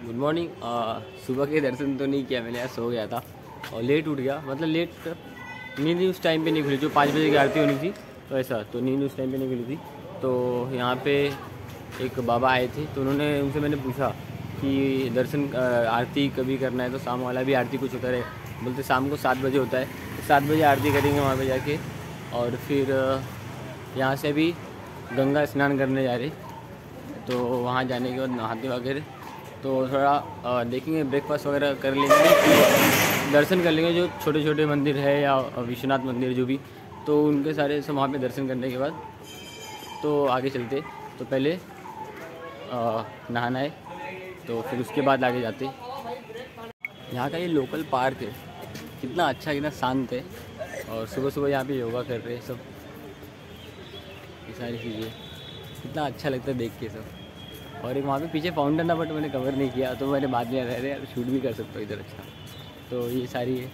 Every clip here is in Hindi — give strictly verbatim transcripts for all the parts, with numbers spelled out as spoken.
Good morning. सुबह के दर्शन तो नहीं किया मैंने, यार सो गया था और लेट उठ गया। मतलब लेट नींद उस टाइम पे नहीं खुली, जो पाँच बजे की आरती होनी थी तो ऐसा, तो नींद उस टाइम पे नहीं खुली थी। तो यहाँ पे एक बाबा आए थे तो उन्होंने उनसे मैंने पूछा कि दर्शन आरती कभी करना है, तो शाम वाला भी आरती कुछ होता रहे। बोलते शाम को सात बजे होता है, तो सात बजे आरती करेंगे वहाँ पे जाके। और फिर यहाँ से भी गंगा स्नान करने जा रहे, तो वहाँ जाने के बाद नहाते वगैरह तो थोड़ा देखेंगे, ब्रेकफास्ट वगैरह कर लेंगे, दर्शन कर लेंगे जो छोटे छोटे मंदिर है या विश्वनाथ मंदिर जो भी, तो उनके सारे सब वहाँ पे दर्शन करने के बाद तो आगे चलते। तो पहले नहाना है, तो फिर उसके बाद आगे जाते। यहाँ का ये लोकल पार्क है, कितना अच्छा कितना शांत है, और सुबह सुबह यहाँ पे योगा कर रहे हैं सब, ये सारी चीज़ें कितना अच्छा लगता है देख के सब। और एक वहाँ पे पीछे फाउंटेन था, बट मैंने कवर नहीं किया, तो मैंने बाद में याद आया यार शूट भी कर सकता हूँ इधर। अच्छा, तो ये सारी है,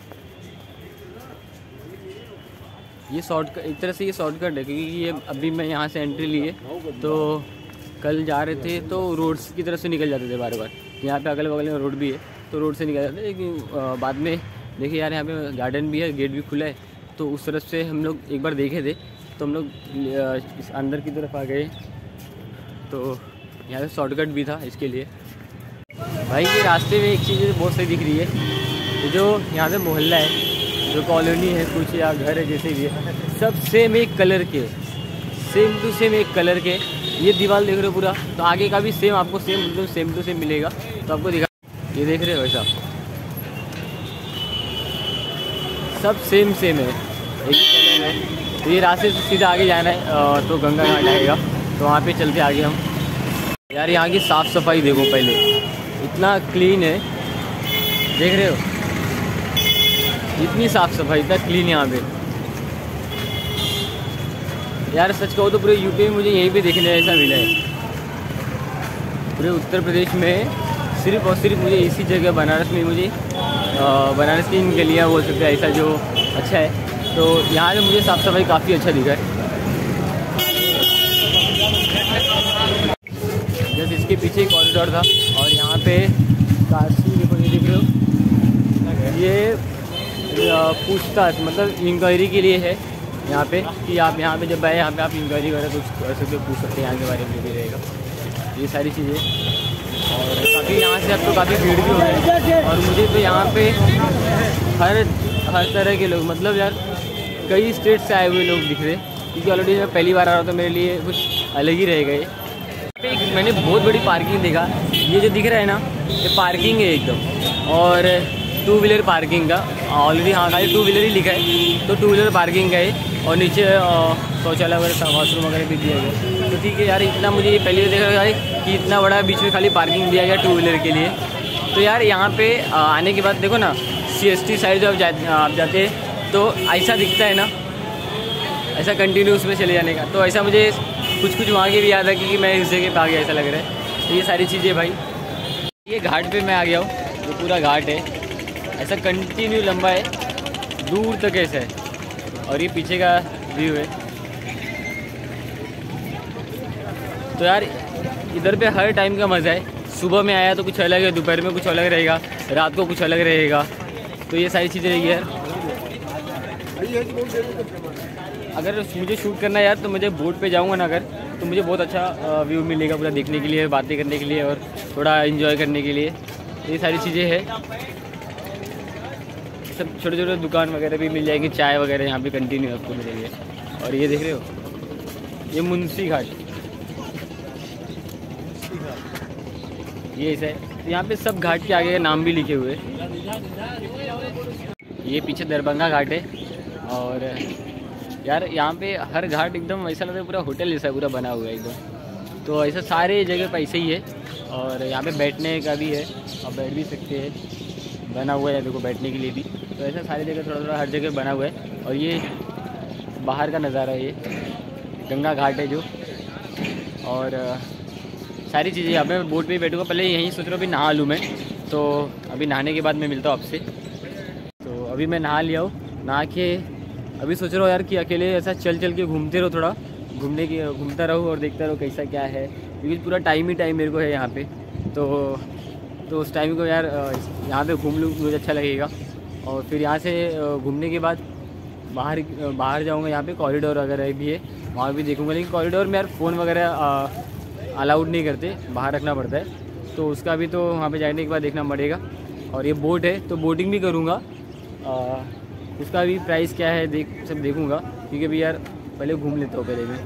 ये शॉर्टकट एक तरह से ये शॉर्टकट है, क्योंकि ये अभी मैं यहाँ से एंट्री लिए तो कल जा रहे थे तो रोड्स की तरफ से निकल जाते थे बार बार। यहाँ पे अगल बगल में रोड भी है तो रोड से निकल जाते थे, लेकिन बाद में देखिए यार यहाँ पे गार्डन भी है, गेट भी खुला है, तो उस तरफ से हम लोग एक बार देखे थे, तो हम लोग इस अंदर की तरफ आ गए। तो यहाँ से शॉर्टकट भी था इसके लिए। भाई ये रास्ते में एक चीज़ बहुत सही दिख रही है, जो यहाँ से मोहल्ला है, जो कॉलोनी है कुछ या घर है जैसे भी है, सब सेम एक कलर के, सेम टू सेम एक कलर के। ये दीवार देख रहे हो पूरा, तो आगे का भी सेम आपको सेम एकदम सेम टू सेम मिलेगा। तो आपको दिखा, ये देख रहे हो ऐसा सब सेम सेम है, एक ही कलर है। तो ये रास्ते से सीधा आगे जाना है तो गंगा घाट आएगा, तो वहाँ पे चलते आगे हम। यार यहाँ की साफ़ सफाई देखो, पहले इतना क्लीन है, देख रहे हो इतनी साफ़ सफाई, इतना क्लीन यहाँ पे। यार सच कहो तो पूरे यूपी में मुझे यहीं पे देखने ऐसा मिला है। पूरे उत्तर प्रदेश में सिर्फ और सिर्फ मुझे इसी जगह बनारस में, मुझे बनारस की इन गलियाँ बोल सकते हैं ऐसा जो अच्छा है। तो यहाँ पे मुझे साफ़ सफाई काफ़ी अच्छा दिखा है। जैसे इसके पीछे एक कॉरिडोर था, और यहाँ पे काशी देखो, ये देख रहे हो, ये पूछताछ मतलब इंक्वायरी के लिए है यहाँ पे, कि आप यहाँ पे जब आए यहाँ पे आप इंक्वायरी करें तो कुछ ऐसे तो पूछ सकते हैं, यहाँ के बारे में जो भी रहेगा, ये सारी चीज़ें। और काफ़ी यहाँ से अब तो काफ़ी भीड़ भी हो रही है, और मुझे तो यहाँ पे हर हर तरह के लोग, मतलब यार कई स्टेट से आए हुए लोग दिख रहे, क्योंकि ऑलरेडी मैं पहली बार आ रहा हूँ तो मेरे लिए कुछ अलग ही रहेगा ये। एक मैंने बहुत बड़ी पार्किंग देखा, ये जो दिख रहा है ना, ये पार्किंग है एकदम, और टू व्हीलर पार्किंग का ऑलरेडी, हाँ खाली टू व्हीलर ही लिखा है, तो टू व्हीलर पार्किंग का है। और नीचे शौचालय वगैरह वॉशरूम वगैरह भी दिया गया, तो ठीक है यार। इतना मुझे ये पहले देखा यार कि इतना बड़ा बीच में खाली पार्किंग दिया गया टू व्हीलर के लिए। तो यार यहाँ पे आने के बाद देखो ना, सी एस टी साइड जब जा, आप जाते हैं तो ऐसा दिखता है ना, ऐसा कंटिन्यूस में चले जाने का। तो ऐसा मुझे कुछ कुछ वहाँ की भी याद है कि मैं इस जगह पे आ गया, ऐसा लग रहा है। तो ये सारी चीज़ें भाई, ये घाट पे मैं आ गया हूँ, जो पूरा घाट है ऐसा कंटिन्यू लंबा है, दूर तक ऐसा है। और ये पीछे का व्यू है। तो यार इधर पे हर टाइम का मज़ा है, सुबह में आया तो कुछ अलग है, दोपहर में कुछ अलग रहेगा, रात को कुछ अलग रहेगा। तो ये सारी चीज़ें रहेगी यार। अगर मुझे शूट करना है यार, तो मुझे बोट पे जाऊंगा ना अगर, तो मुझे बहुत अच्छा व्यू मिलेगा पूरा देखने के लिए, बातें करने के लिए, और थोड़ा एंजॉय करने के लिए। ये सारी चीज़ें हैं, सब छोटे छोटे दुकान वगैरह भी मिल जाएगी, चाय वगैरह यहाँ पे कंटिन्यू आपको मिलेंगे। और ये देख रहे हो, ये मुंशी घाट, ये ऐसा है। तो यहाँ पे सब घाट के आगे नाम भी लिखे हुए हैं। ये पीछे दरभंगा घाट है, और यार यहाँ पे हर घाट एकदम ऐसा लगता है पूरा होटल जैसा पूरा बना हुआ है एकदम। तो ऐसा सारे जगह पे ऐसे ही है। और यहाँ पे बैठने का भी है, आप बैठ भी सकते हैं, बना हुआ है देखो बैठने के लिए भी। तो ऐसा सारी जगह थोड़ा थोड़ा हर जगह बना हुआ है। और ये बाहर का नज़ारा है, ये गंगा घाट है जो। और सारी चीज़ें यहाँ पे बोट पे ही बैठूँगा, पहले यहीं सोच रहा हूँ अभी नहा लूँ मैं, तो अभी नहाने के बाद मैं मिलता हूँ आपसे। तो अभी मैं नहा लिया हूँ, नहा के अभी सोच रहा हूँ यार कि अकेले ऐसा चल चल के घूमते रहो, थोड़ा घूमने की घूमता रहूँ और देखता रहो कैसा क्या है, क्योंकि पूरा टाइम ही टाइम मेरे को है यहाँ पे। तो तो उस टाइम को यार यहाँ पे घूम लूँ, मुझे अच्छा लगेगा। और फिर यहाँ से घूमने के बाद बाहर बाहर जाऊँगा। यहाँ पे कॉरिडोर वगैरह भी है, वहाँ भी देखूँगा। लेकिन कॉरिडोर में यार फ़ोन वगैरह अलाउड नहीं करते, बाहर रखना पड़ता है। तो उसका भी तो वहाँ पे जाने के बाद देखना पड़ेगा। और ये बोट है तो बोटिंग भी करूँगा, उसका भी प्राइस क्या है देख सब देखूँगा, क्योंकि अभी यार पहले घूम लेता हूँ पहले मैं।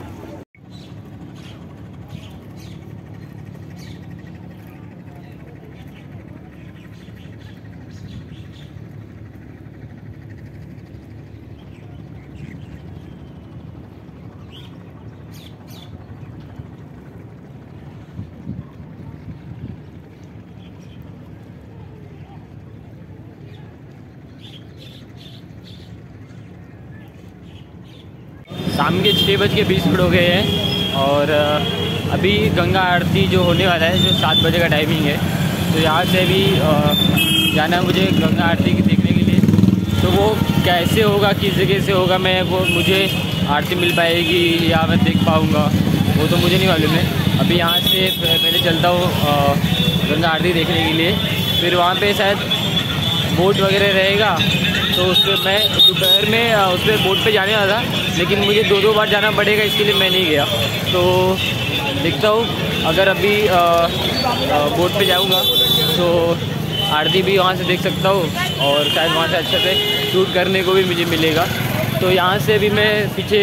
शाम के छः बज के बीस मिनट हो गए हैं और अभी गंगा आरती जो होने वाला है, जो सात बजे का टाइमिंग है, तो यहाँ से भी जाना है मुझे गंगा आरती की देखने के लिए। तो वो कैसे होगा, किस जगह से होगा, मैं वो मुझे आरती मिल पाएगी या मैं देख पाऊँगा वो तो मुझे नहीं मालूम है। अभी यहाँ से पहले चलता हूँ गंगा आरती देखने के लिए, फिर वहाँ पे शायद बोट वगैरह रहेगा, तो उस पर मैं दोपहर में उस पर बोट पे जाने वाला था, लेकिन मुझे दो दो बार जाना पड़ेगा, इसके लिए मैं नहीं गया। तो देखता हूँ अगर अभी आ, आ, बोट पे जाऊँगा तो आरती भी वहाँ से देख सकता हूँ और शायद वहाँ से अच्छे से शूट करने को भी मुझे मिलेगा। तो यहाँ से अभी मैं पीछे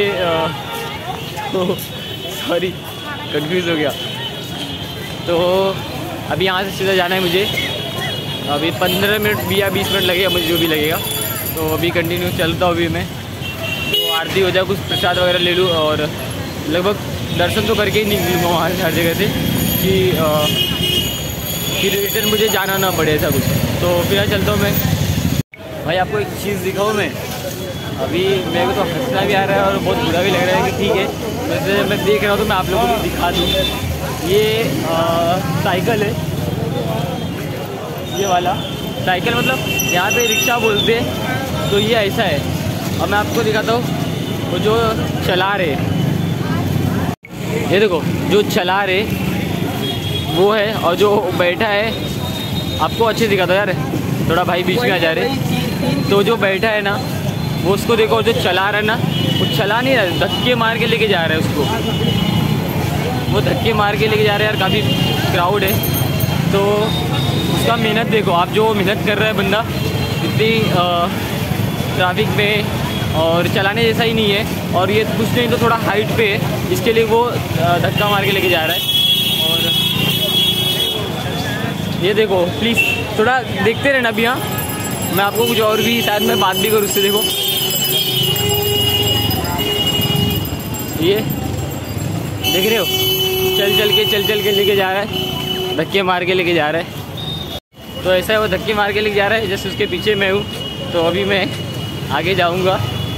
सॉरी कंफ्यूज हो गया। तो अभी यहाँ से सीधा जाना है मुझे, अभी पंद्रह मिनट भी या बीस मिनट लगेगा मुझे, जो भी लगेगा। तो अभी कंटिन्यू चलता हूँ अभी मैं, तो आरती हो जाए, कुछ प्रसाद वगैरह ले लूँ और लगभग दर्शन तो करके ही निकलूँगा वहाँ से हर जगह से, कि फिर रिटर्न मुझे जाना ना पड़े ऐसा कुछ। तो फिर चलता हूँ मैं। भाई आपको एक चीज़ दिखाऊँ मैं, अभी मेरे को तो हंसना भी आ रहा है और बहुत बुरा भी लग रहा है कि ठीक है, वैसे मैं देख रहा हूँ तो मैं आप लोगों को दिखा दूँ। ये साइकिल है, ये वाला साइकिल, मतलब यहाँ पे रिक्शा बोलते हैं, तो ये ऐसा है। अब मैं आपको दिखाता हूँ वो जो चला रहे, ये देखो जो चला रहे वो है, और जो बैठा है आपको अच्छे दिखाता हूँ यार, थोड़ा भाई बीच में आ जा रहे। तो जो बैठा है ना वो उसको देखो, जो चला रहा है ना वो चला नहीं रहा, धक्के मार के लेके जा रहा है उसको, वो धक्के मार के लेके जा रहे हैं यार। काफ़ी क्राउड है, तो उसका मेहनत देखो आप, जो मेहनत कर रहा है बंदा इतनी ट्रैफिक में, और चलाने जैसा ही नहीं है। और ये कुछ नहीं तो थोड़ा हाइट पे है, इसके लिए वो धक्का मार के लेके जा रहा है। और ये देखो प्लीज़ थोड़ा देखते रहना अभी। हाँ, मैं आपको कुछ और भी शायद मैं बात भी करूँ उससे। देखो ये देख रहे हो, चल चल के चल चल के लेके जा रहा है, धक्के मार के लेके जा रहा है। तो ऐसा है, वो धक्के मार के लेके जा रहा है, जैसे उसके पीछे मैं हूँ। तो अभी मैं आगे जाऊँगा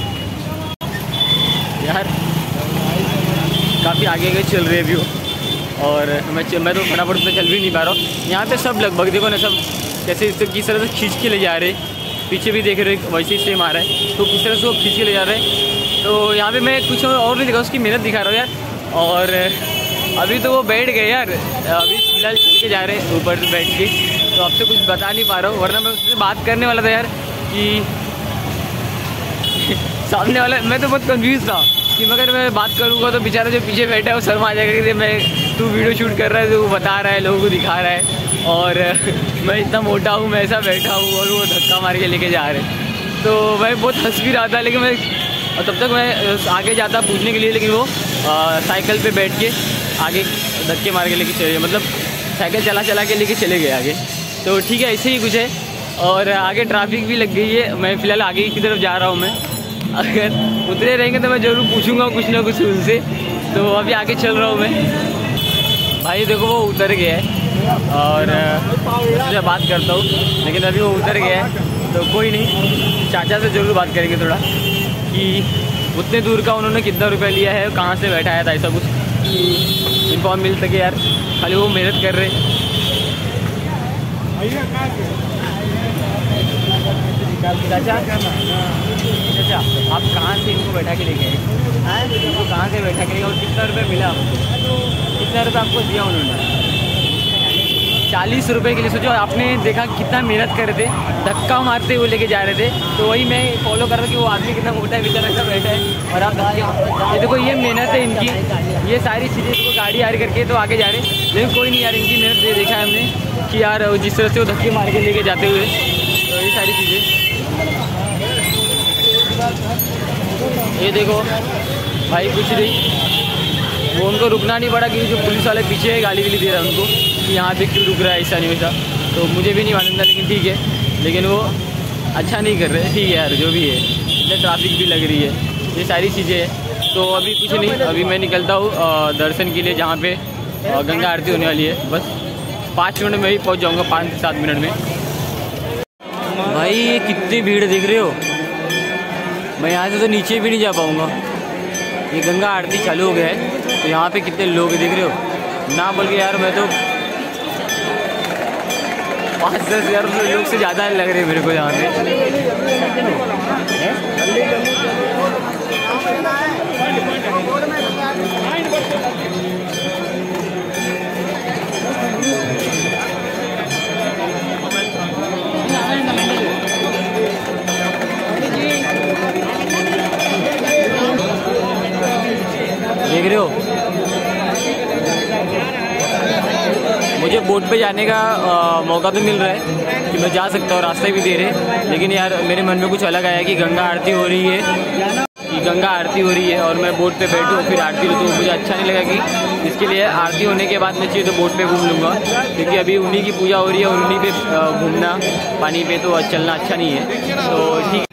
यार, काफ़ी आगे आगे चल रहे व्यू, और मैं मैं तो फटाफट से चल भी नहीं पा रहा हूँ। यहाँ पे सब लगभग देखो ना, सब कैसे इस किस तरह से खींच के ले जा रहे, पीछे भी देख रहे वैसे ही सेम आ रहा है, तो किस तरह से वो खींच के ले जा रहे हैं। तो यहाँ पे मैं कुछ और नहीं दिखा, उसकी मेहनत दिखा रहा हूँ यार। और अभी तो वो बैठ गए यार, अभी फिलहाल चल के जा रहे हैं ऊपर से बैठ के, तो आपसे कुछ बता नहीं पा रहा हूँ, वरना मैं उससे बात करने वाला था यार कि सामने वाला, मैं तो बहुत कंफ्यूज था कि मगर मैं बात करूँगा तो बेचारा जो पीछे बैठा है वो शर्मा आ जाएगा कि मैं तू वीडियो शूट कर रहा है, तो वो बता रहा है, लोगों को दिखा रहा है, और मैं इतना मोटा हूँ, मैं ऐसा बैठा हूँ, और वो धक्का मार के लेके जा रहे हैं। तो मैं बहुत हंस भी रहा था, लेकिन मैं तब तक मैं आगे जाता पूछने के लिए, लेकिन वो आ, साइकिल पे बैठ के आगे धक्के मार के लेके चले, मतलब साइकिल चला चला के लेके चले गए आगे। तो ठीक है, ऐसे ही कुछ है। और आगे ट्रैफिक भी लग गई है, मैं फ़िलहाल आगे की तरफ जा रहा हूँ। मैं अगर उतरे रहेंगे तो मैं ज़रूर पूछूंगा कुछ ना कुछ उनसे। तो अभी आगे चल रहा हूँ मैं। भाई देखो वो उतर गया है, और उससे बात करता हूँ, लेकिन अभी वो उतर गया है, तो कोई नहीं, चाचा से ज़रूर बात करेंगे थोड़ा कि उतने दूर का उन्होंने कितना रुपया लिया है, कहाँ से बैठाया था, ऐसा कुछ इन्फॉर्म मिल सके यार। खाली वो मेहनत कर रहे। चाचा चाचा आप कहाँ से इनको बैठा के लेके आए? इनको कहाँ से बैठा के लेके, और कितना रुपये मिला आपको? कितना रुपये आपको दिया उन्होंने? चालीस रुपए के लिए। सोचो आपने देखा कितना मेहनत कर रहे थे, धक्का मारते हुए लेके जा रहे थे। तो वही मैं फॉलो कर रहा था कि वो आदमी कितना मोटा है, बेचारा सा बैठा है और आप ये देखो, ये मेहनत है इनकी, ये सारी चीज़ें देखो गाड़ी आ रही करके तो आगे जा रहे हैं। लेकिन कोई नहीं यार, इनकी मेहनत ये देखा है हमने कि यार जिस तरह से वो धक्के मार के लेके जाते हुए, तो ये सारी चीज़ें। ये देखो भाई कुछ नहीं, वो उनको रुकना नहीं पड़ा क्योंकि जो पुलिस वाले पीछे है गाली वाली दे रहा है उनको कि यहाँ पे क्यों रुक रहा है, ऐसा नहीं वैसा। तो मुझे भी नहीं मालूम था, लेकिन ठीक है, लेकिन वो अच्छा नहीं कर रहे। ठीक है यार, जो भी है, इतने ट्रैफिक भी लग रही है, ये सारी चीज़ें हैं। तो अभी कुछ नहीं, अभी मैं निकलता हूँ दर्शन के लिए जहाँ पे गंगा आरती होने वाली है। बस पाँच मिनट में ही पहुँच जाऊँगा, पाँच से सात मिनट में। भाई ये कितनी भीड़ देख रहे हो, मैं यहाँ से तो नीचे भी नहीं जा पाऊँगा। ये गंगा आरती चालू हो गया है, तो यहाँ पे कितने लोग देख रहे हो ना, बोल के यार मैं तो पाँच दस हज़ार लोग से ज़्यादा लग रहे हैं मेरे को यहाँ पे। देख रहे हो, मुझे बोट पे जाने का आ, मौका तो मिल रहा है कि मैं जा सकता हूँ, रास्ते भी दे रहे, लेकिन यार मेरे मन में कुछ अलग आया कि गंगा आरती हो रही है, कि गंगा आरती हो रही है और मैं बोट पे बैठूँ फिर आरती लूँ, तो मुझे अच्छा नहीं लगा कि इसके लिए आरती होने के बाद मैं चाहिए तो बोट पे घूम लूँगा, क्योंकि अभी उन्हीं की पूजा हो रही है और उन्हीं पे घूमना पानी पे तो चलना अच्छा नहीं है। तो ठीक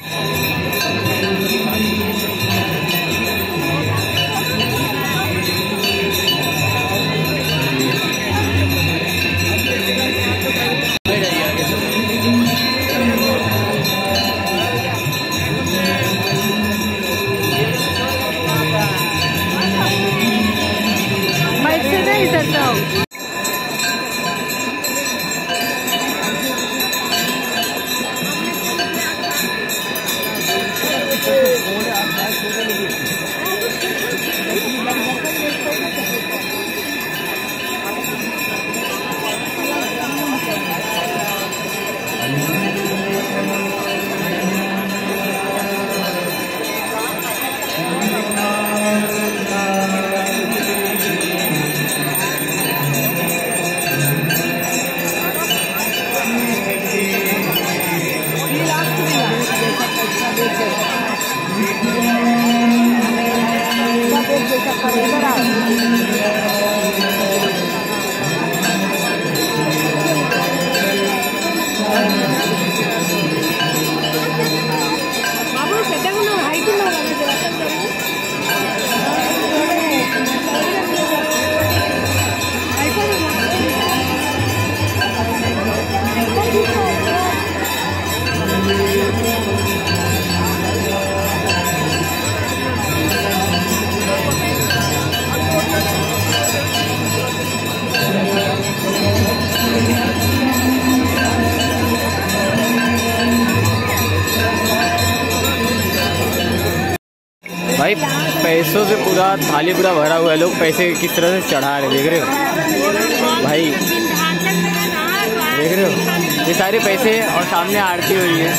भाई पैसों से पूरा थाली पूरा भरा हुआ है, लोग पैसे किस तरह से चढ़ा रहे देख रहे हो भाई, देख रहे हो ये सारे पैसे और सामने आरती हो रही है।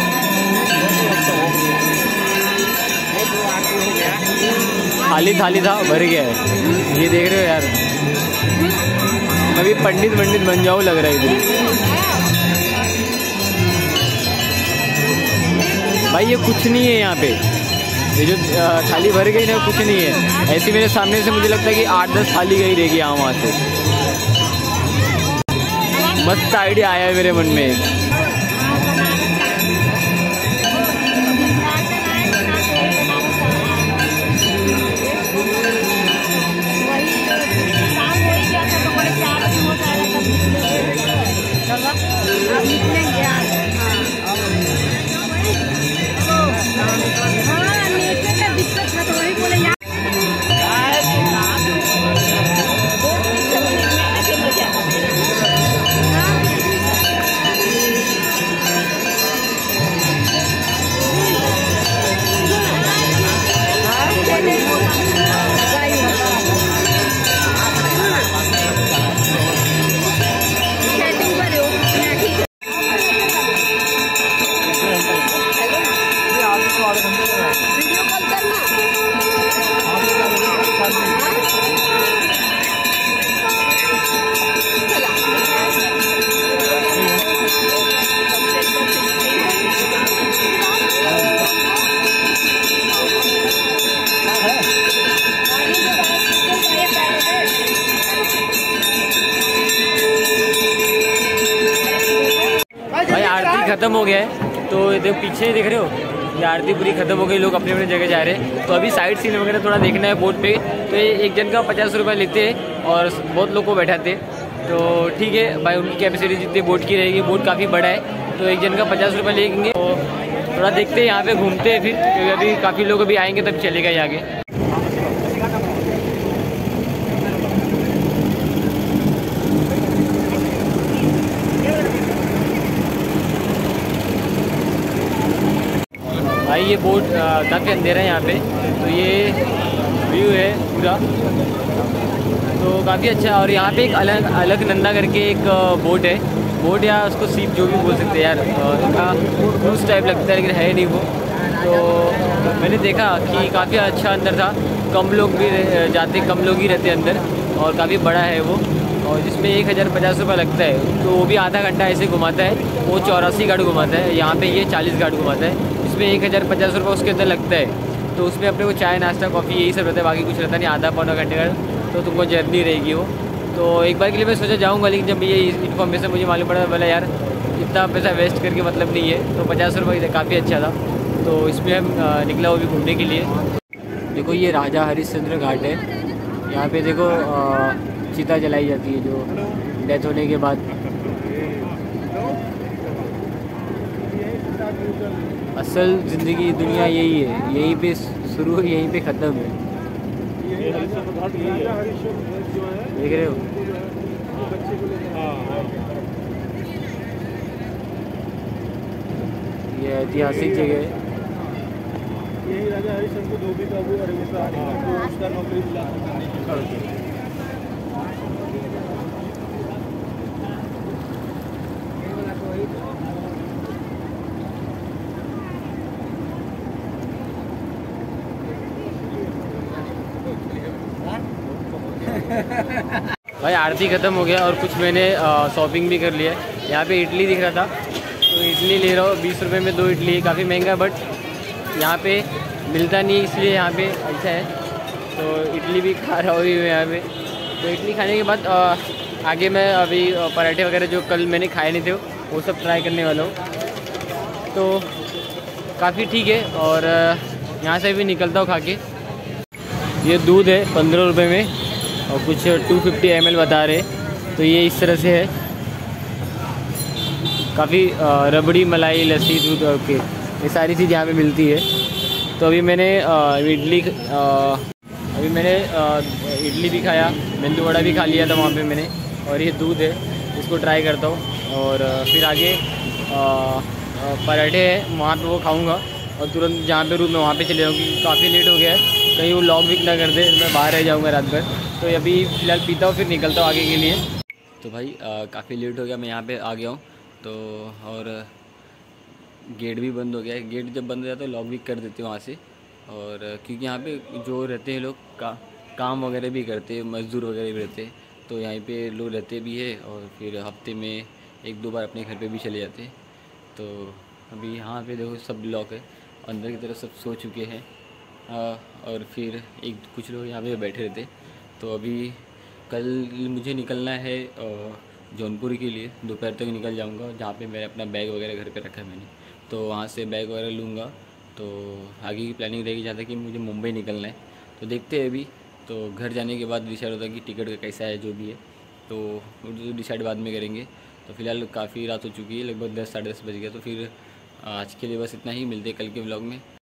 खाली थाली था भर गया है, ये देख रहे हो यार, मैं भी पंडित पंडित बन जाऊँ लग रहा है इधर। भाई ये कुछ नहीं है यहाँ पे, ये जो थाली भर गई ना कुछ नहीं है, ऐसी मेरे सामने से मुझे लगता है कि आठ दस थाली गई रहेगी यहाँ वहाँ से। मस्त आइडिया आया है मेरे मन में। ख़त्म हो गया है, तो देखो पीछे देख रहे हो, ये आरती पूरी ख़त्म हो गई, लोग अपने अपने जगह जा रहे हैं। तो अभी साइड सीन वगैरह थोड़ा देखना है बोट पे, तो ये एक जन का पचास रुपये लेते हैं और बहुत लोग को बैठाते हैं। तो ठीक है भाई, उनकी कैपेसिटी जितनी बोट की रहेगी, बोट काफ़ी बड़ा है, तो एक जन का पचास रुपये लेंगे। तो थोड़ा देखते हैं यहाँ पे, घूमते हैं फिर, क्योंकि अभी काफ़ी लोग अभी आएंगे तब चलेगा ये आगे। भाई ये बोट काफ़ी अंधेरा है यहाँ पे, तो ये व्यू है पूरा, तो काफ़ी अच्छा। और यहाँ पे एक अलग अलग नंदा करके एक बोट है, बोट या उसको सीप जो भी बोल सकते हैं यार, इनका क्रूज टाइप लगता है लेकिन है नहीं वो। तो मैंने देखा कि काफ़ी अच्छा अंदर था, कम लोग भी जाते, कम लोग ही रहते अंदर, और काफ़ी बड़ा है वो, और जिसमें एक हज़ार पचास रुपये लगता है। तो वो भी आधा घंटा ऐसे घुमाता है, वो चौरासी गार्ड घुमाता है, यहाँ पे ये चालीस गार्ड घुमाता है, जिसमें एक हज़ार पचास रुपये उसके अंदर लगता है। तो उसमें अपने को चाय नाश्ता कॉफ़ी यही सब रहता है, बाकी कुछ रहता नहीं, आधा पौना घंटे का तो तुमको जर्नी रहेगी वो। तो एक बार के लिए मैं सोचा जाऊँगा, लेकिन जब ये इन्फॉर्मेशन मुझे मालूम पड़ा, बोला यार इतना पैसा वेस्ट करके मतलब नहीं है, तो पचास रुपये काफ़ी अच्छा था। तो इसमें हम निकला वो भी घूमने के लिए। देखो ये राजा हरिश्चंद्र घाट है, यहाँ पे देखो चिता जलाई जाती है जो डेथ होने के बाद। असल ज़िंदगी दुनिया यही है, यहीं पे शुरू यहीं पे ख़त्म है, देख रहे हो। ये ऐतिहासिक जगह है। यही राजा हरिश्चंद्र को धोबी काबू और उसका नौकरी मिला। भाई आरती ख़त्म हो गया और कुछ मैंने शॉपिंग भी कर लिया है। यहाँ पे इडली दिख रहा था, तो इडली ले रहा हूँ, बीस रुपए में दो इडली, काफ़ी महंगा, बट यहाँ पे मिलता नहीं है, इसलिए यहाँ पे अच्छा है। तो इडली भी खा रहा हूँ यहाँ पे। तो इडली खाने के बाद आ, आगे मैं अभी पराठे वगैरह जो कल मैंने खाए नहीं थे वो सब ट्राई करने वाला हूँ। तो काफ़ी ठीक है, और यहाँ से भी निकलता हूँ खा के। ये दूध है पंद्रह रुपये में, और कुछ टू फिफ्टी एम एल बता रहे, तो ये इस तरह से है। काफ़ी रबड़ी मलाई लस्सी दूध ओके, ये सारी चीज़ यहाँ पे मिलती है। तो अभी मैंने इडली अभी मैंने इडली भी खाया, मेंदू वड़ा भी खा लिया था वहाँ पे मैंने, और ये दूध है, इसको ट्राई करता हूँ। और फिर आगे पराठे हैं वहाँ पे, वो खाऊँगा, और तुरंत जहाँ पे रूम में वहाँ पे चले जाऊँ, क्योंकि काफ़ी लेट हो गया है, कहीं वो लॉग विक ना कर दे, मैं बाहर रह जाऊँगा रात भर। तो अभी फ़िलहाल पीता हूँ, फिर निकलता हूँ आगे के लिए। तो भाई काफ़ी लेट हो गया, मैं यहाँ पे आ गया हूँ। तो और गेट भी बंद हो गया है, गेट जब बंद हो जाता है लॉक भी कर देते हैं वहाँ से। और क्योंकि यहाँ पे जो रहते हैं लोग का काम वगैरह भी करते हैं, मज़दूर वगैरह भी रहते हैं, तो यहाँ पे लोग रहते भी है, और फिर हफ्ते में एक दो बार अपने घर पे भी चले जाते हैं। तो अभी यहाँ पे देखो सब लॉक है, अंदर की तरफ सब सो चुके हैं, और फिर एक कुछ लोग यहाँ पे बैठे रहते। तो अभी कल मुझे निकलना है जौनपुर के लिए, दोपहर तक निकल जाऊँगा, जहाँ पे मैंने अपना बैग वगैरह घर पे रखा है मैंने, तो वहाँ से बैग वगैरह लूँगा। तो आगे की प्लानिंग रहेगी जहाँ तक कि मुझे मुंबई निकलना है। तो देखते हैं अभी, तो घर जाने के बाद डिसाइड होता है कि टिकट का कैसा है, जो भी है तो डिसाइड बाद में करेंगे। तो फिलहाल काफ़ी रात हो चुकी है, लगभग दस साढ़े दस बज गया। तो फिर आज के लिए बस इतना ही, मिलते हैं कल के व्लॉग में।